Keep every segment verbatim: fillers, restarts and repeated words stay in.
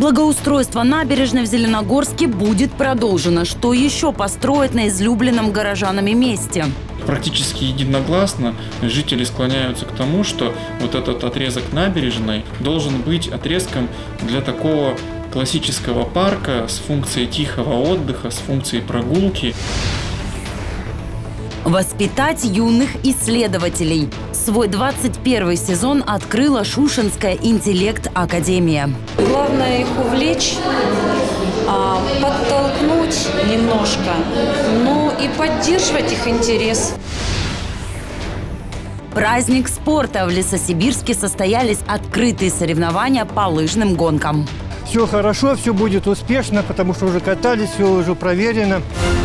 Благоустройство набережной в Зеленогорске будет продолжено. Что еще построить на излюбленном горожанами месте? Практически единогласно жители склоняются к тому, что вот этот отрезок набережной должен быть отрезком для такого классического парка с функцией тихого отдыха, с функцией прогулки. Воспитать юных исследователей. Свой двадцать первый сезон открыла Шушенская интеллект-академия. Главное их увлечь, подтолкнуть немножко, ну и поддерживать их интерес. Праздник спорта. В Лесосибирске состоялись открытые соревнования по лыжным гонкам. Все хорошо, все будет успешно, потому что уже катались, все уже проверено.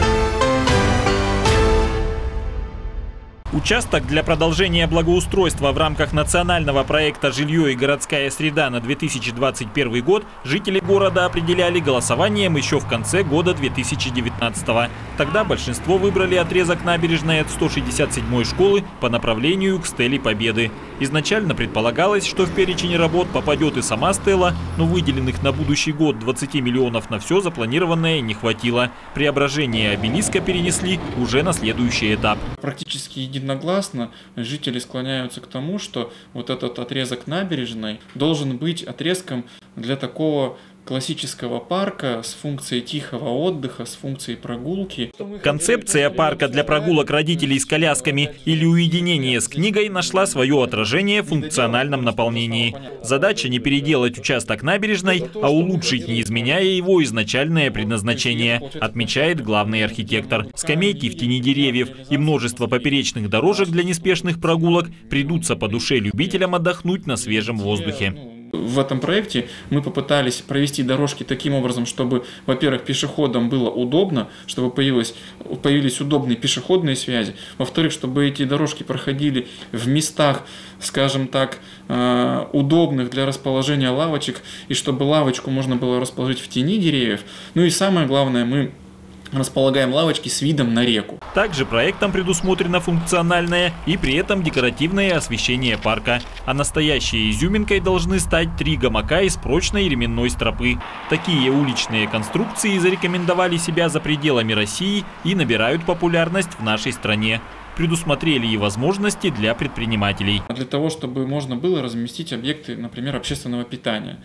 Участок для продолжения благоустройства в рамках национального проекта «Жилье и городская среда» на две тысячи двадцать первый год жители города определяли голосованием еще в конце года две тысячи девятнадцатого. Тогда большинство выбрали отрезок набережной от сто шестьдесят седьмой школы по направлению к Стеле Победы. Изначально предполагалось, что в перечень работ попадет и сама стела, но выделенных на будущий год двадцати миллионов на все запланированное не хватило. Преображение обелиска перенесли уже на следующий этап. Практически единогласно жители склоняются к тому, что вот этот отрезок набережной должен быть отрезком для такого классического парка с функцией тихого отдыха, с функцией прогулки. Концепция парка для прогулок родителей с колясками или уединения с книгой нашла свое отражение в функциональном наполнении. Задача не переделать участок набережной, а улучшить, не изменяя его изначальное предназначение, отмечает главный архитектор. Скамейки в тени деревьев и множество поперечных дорожек для неспешных прогулок придутся по душе любителям отдохнуть на свежем воздухе. В этом проекте мы попытались провести дорожки таким образом, чтобы, во-первых, пешеходам было удобно, чтобы появилось, появились удобные пешеходные связи, во-вторых, чтобы эти дорожки проходили в местах, скажем так, удобных для расположения лавочек, и чтобы лавочку можно было расположить в тени деревьев. Ну и самое главное, мы располагаем лавочки с видом на реку. Также проектом предусмотрено функциональное и при этом декоративное освещение парка. А настоящей изюминкой должны стать три гамака из прочной ременной стропы. Такие уличные конструкции зарекомендовали себя за пределами России и набирают популярность в нашей стране. Предусмотрели и возможности для предпринимателей. Для того, чтобы можно было разместить объекты, например, общественного питания.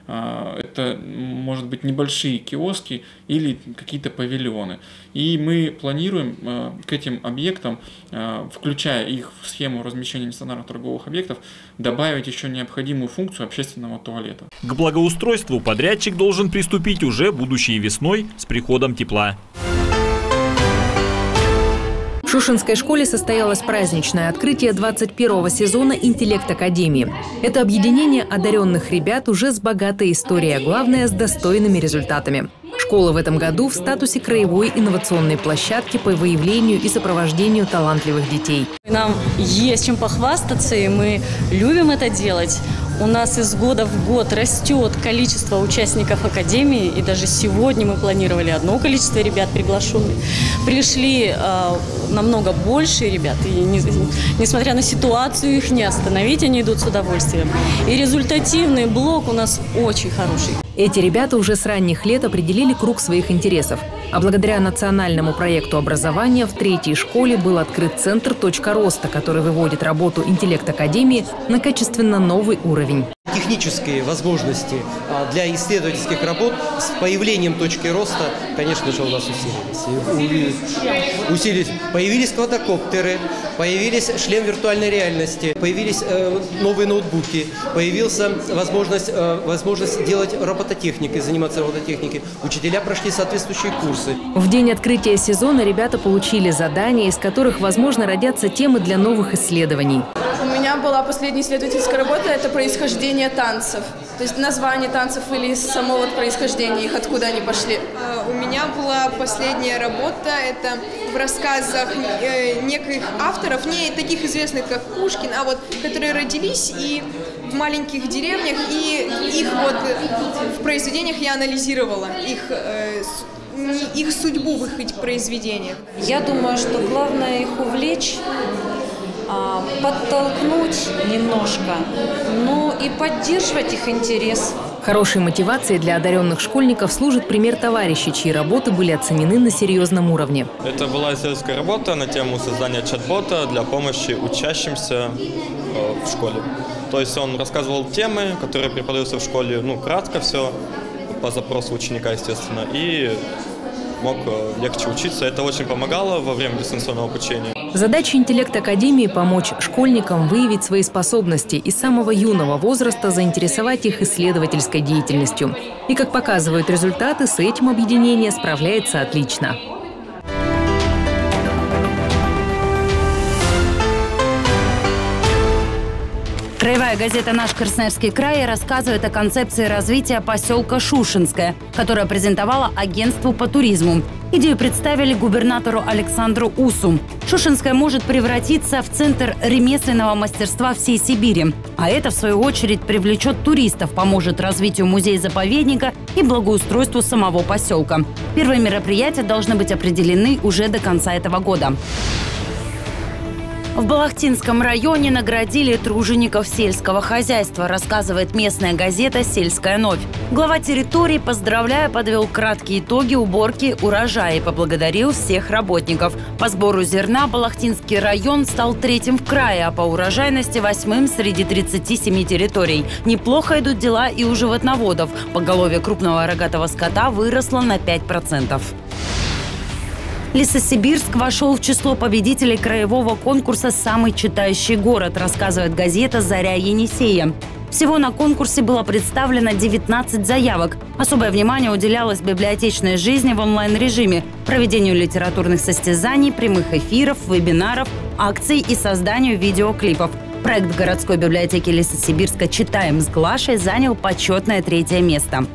Это, может быть, небольшие киоски или какие-то павильоны. И мы планируем к этим объектам, включая их в схему размещения нестандартных торговых объектов, добавить еще необходимую функцию общественного туалета. К благоустройству подрядчик должен приступить уже будущей весной с приходом тепла. В Шушенской школе состоялось праздничное открытие двадцать первого сезона «Интеллект-академии». Это объединение одаренных ребят уже с богатой историей, а главное – с достойными результатами. Школа в этом году в статусе краевой инновационной площадки по выявлению и сопровождению талантливых детей. Нам есть чем похвастаться, и мы любим это делать. У нас из года в год растет количество участников академии, и даже сегодня мы планировали одно количество ребят приглашенных. Пришли э, намного больше ребят, и не, несмотря на ситуацию, их не остановить, они идут с удовольствием. И результативный блок у нас очень хороший. Эти ребята уже с ранних лет определили круг своих интересов. А благодаря национальному проекту образования в третьей школе был открыт центр «Точка роста», который выводит работу «Интеллект-академии» на качественно новый уровень. Технические возможности для исследовательских работ с появлением точки роста, конечно же, у нас усилились. усилились. Появились квадрокоптеры, появились шлем виртуальной реальности, появились э, новые ноутбуки, появилась возможность, э, возможность делать робототехникой, заниматься робототехникой. Учителя прошли соответствующие курсы. В день открытия сезона ребята получили задания, из которых, возможно, родятся темы для новых исследований. У меня была последняя исследовательская работа – это происхождение танцев. То есть название танцев или само вот происхождение их, откуда они пошли. У меня была последняя работа, это в рассказах неких авторов, не таких известных, как Пушкин, а вот которые родились и в маленьких деревнях, и их вот в произведениях я анализировала, их, их судьбу в их произведениях. Я думаю, что главное их увлечь, подтолкнуть немножко, ну и поддерживать их интерес. Хорошей мотивацией для одаренных школьников служит пример товарищей, чьи работы были оценены на серьезном уровне. Это была исследовательская работа на тему создания чат-бота для помощи учащимся в школе. То есть он рассказывал темы, которые преподаются в школе, ну, кратко все, по запросу ученика, естественно, и мог легче учиться. Это очень помогало во время дистанционного обучения. Задача интеллект-академии – помочь школьникам выявить свои способности и с самого юного возраста заинтересовать их исследовательской деятельностью. И, как показывают результаты, с этим объединение справляется отлично. Краевая газета «Наш Красноярский край» рассказывает о концепции развития поселка Шушенское, которое презентовало агентству по туризму. Идею представили губернатору Александру Усу. Шушенское может превратиться в центр ремесленного мастерства всей Сибири. А это, в свою очередь, привлечет туристов, поможет развитию музея-заповедника и благоустройству самого поселка. Первые мероприятия должны быть определены уже до конца этого года. В Балахтинском районе наградили тружеников сельского хозяйства, рассказывает местная газета «Сельская новь». Глава территории, поздравляя, подвел краткие итоги уборки урожая и поблагодарил всех работников. По сбору зерна Балахтинский район стал третьим в крае, а по урожайности восьмым среди тридцати семи территорий. Неплохо идут дела и у животноводов. Поголовье крупного рогатого скота выросло на пять процентов. Лесосибирск вошел в число победителей краевого конкурса «Самый читающий город», рассказывает газета «Заря Енисея». Всего на конкурсе было представлено девятнадцать заявок. Особое внимание уделялось библиотечной жизни в онлайн-режиме, проведению литературных состязаний, прямых эфиров, вебинаров, акций и созданию видеоклипов. Проект городской библиотеки Лесосибирска «Читаем с Глашей» занял почетное третье место.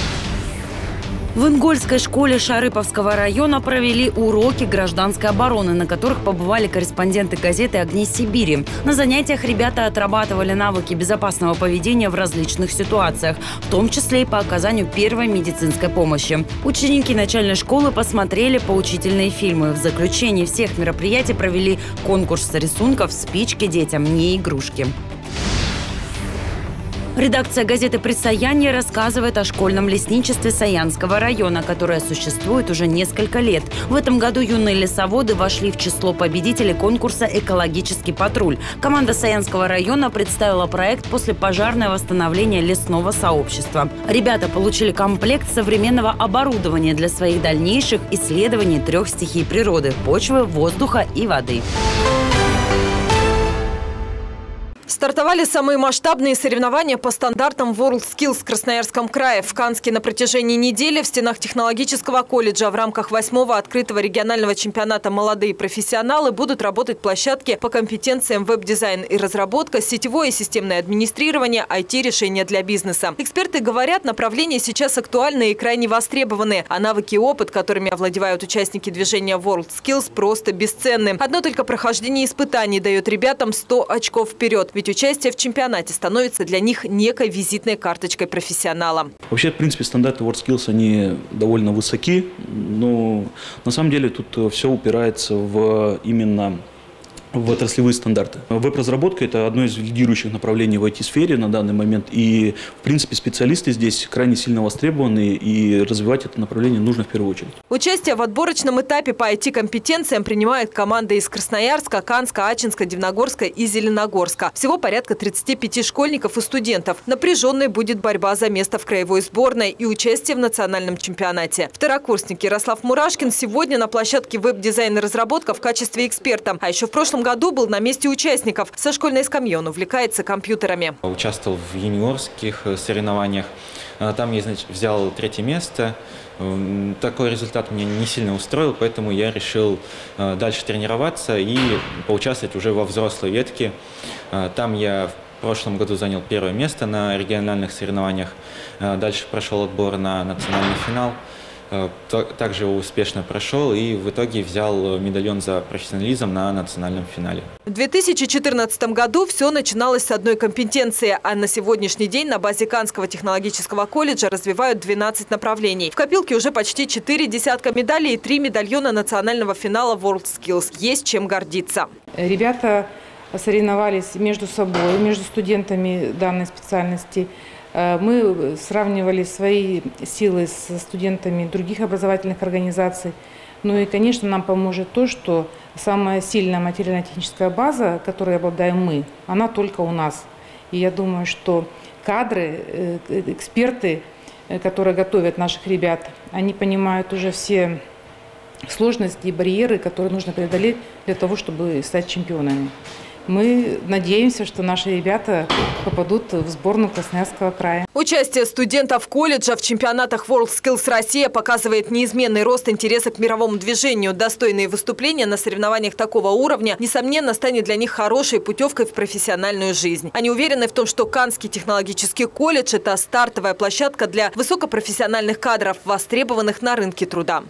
В Ингольской школе Шарыповского района провели уроки гражданской обороны, на которых побывали корреспонденты газеты «Огни Сибири». На занятиях ребята отрабатывали навыки безопасного поведения в различных ситуациях, в том числе и по оказанию первой медицинской помощи. Ученики начальной школы посмотрели поучительные фильмы. В заключении всех мероприятий провели конкурс рисунков «Спички детям, не игрушки». Редакция газеты «Предстояние» рассказывает о школьном лесничестве Саянского района, которое существует уже несколько лет. В этом году юные лесоводы вошли в число победителей конкурса «Экологический патруль». Команда Саянского района представила проект после пожарное восстановление лесного сообщества. Ребята получили комплект современного оборудования для своих дальнейших исследований трех стихий природы – почвы, воздуха и воды. Стартовали самые масштабные соревнования по стандартам WorldSkills в Красноярском крае. В Канске на протяжении недели в стенах технологического колледжа в рамках восьмого открытого регионального чемпионата «Молодые профессионалы» будут работать площадки по компетенциям веб-дизайн и разработка, сетевое и системное администрирование, ай ти-решения для бизнеса. Эксперты говорят, направления сейчас актуальны и крайне востребованы, а навыки и опыт, которыми овладевают участники движения WorldSkills, просто бесценны. Одно только прохождение испытаний дает ребятам сто очков вперед. Ведь участие в чемпионате становится для них некой визитной карточкой профессионала. Вообще, в принципе, стандарты WorldSkills, они довольно высоки, но на самом деле тут все упирается в именно в отраслевые стандарты. Веб-разработка – это одно из лидирующих направлений в ай ти-сфере на данный момент. И, в принципе, специалисты здесь крайне сильно востребованы, и развивать это направление нужно в первую очередь. Участие в отборочном этапе по ай ти-компетенциям принимают команды из Красноярска, Канска, Ачинска, Дивногорска и Зеленогорска. Всего порядка тридцати пяти школьников и студентов. Напряженной будет борьба за место в краевой сборной и участие в национальном чемпионате. Второкурсник Ярослав Мурашкин сегодня на площадке веб-дизайн и разработка в качестве эксперта. А еще в прошлом году был на месте участников. Со школьной скамьи он увлекается компьютерами. Участвовал в юниорских соревнованиях. Там я, значит, взял третье место. Такой результат меня не сильно устроил, поэтому я решил дальше тренироваться и поучаствовать уже во взрослой ветке. Там я в прошлом году занял первое место на региональных соревнованиях. Дальше прошел отбор на национальный финал. Также успешно прошел и в итоге взял медальон за профессионализм на национальном финале. В две тысячи четырнадцатом году все начиналось с одной компетенции, а на сегодняшний день на базе Канского технологического колледжа развивают двенадцать направлений. В копилке уже почти четыре десятка медалей и три медальона национального финала WorldSkills. Есть чем гордиться. Ребята соревновались между собой, между студентами данной специальности. Мы сравнивали свои силы с студентами других образовательных организаций. Ну и, конечно, нам поможет то, что самая сильная материально-техническая база, которой обладаем мы, она только у нас. И я думаю, что кадры, эксперты, которые готовят наших ребят, они понимают уже все сложности и барьеры, которые нужно преодолеть для того, чтобы стать чемпионами. Мы надеемся, что наши ребята попадут в сборную Красноярского края. Участие студентов колледжа в чемпионатах WorldSkills Россия показывает неизменный рост интереса к мировому движению. Достойные выступления на соревнованиях такого уровня, несомненно, станет для них хорошей путевкой в профессиональную жизнь. Они уверены в том, что Канский технологический колледж – это стартовая площадка для высокопрофессиональных кадров, востребованных на рынке труда.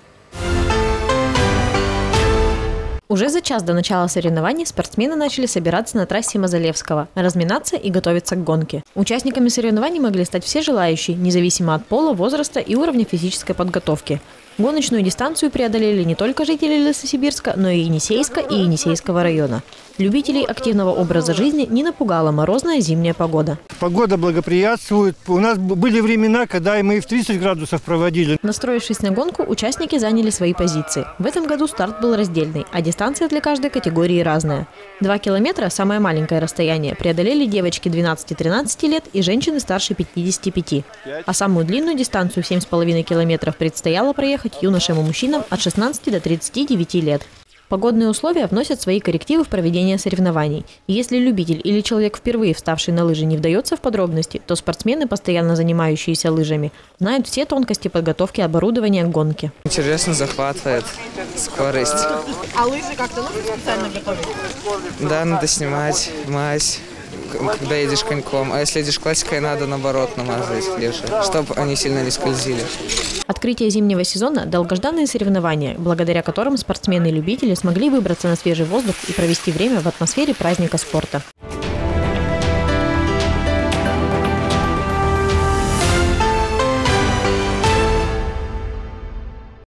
Уже за час до начала соревнований спортсмены начали собираться на трассе Мазалевского, разминаться и готовиться к гонке. Участниками соревнований могли стать все желающие, независимо от пола, возраста и уровня физической подготовки. Гоночную дистанцию преодолели не только жители Лесосибирска, но и Енисейска и Енисейского района. Любителей активного образа жизни не напугала морозная зимняя погода. Погода благоприятствует. У нас были времена, когда мы и в тридцать градусов проводили. Настроившись на гонку, участники заняли свои позиции. В этом году старт был раздельный, а дистанция для каждой категории разная. Два километра – самое маленькое расстояние – преодолели девочки двенадцати-тринадцати лет и женщины старше пятидесяти пяти. А самую длинную дистанцию – семь с половиной километров – предстояло проехать юношам и мужчинам от шестнадцати до тридцати девяти лет. Погодные условия вносят свои коррективы в проведение соревнований. И если любитель или человек, впервые вставший на лыжи, не вдается в подробности, то спортсмены, постоянно занимающиеся лыжами, знают все тонкости подготовки оборудования к гонке. Интересно, захватывает скорость. А лыжи как-то нужно специально готовить? Да, надо снимать мазь, когда едешь коньком. А если едешь классикой, надо наоборот намазать лыжи, чтобы они сильно не скользили. Открытие зимнего сезона – долгожданные соревнования, благодаря которым спортсмены и любители смогли выбраться на свежий воздух и провести время в атмосфере праздника спорта.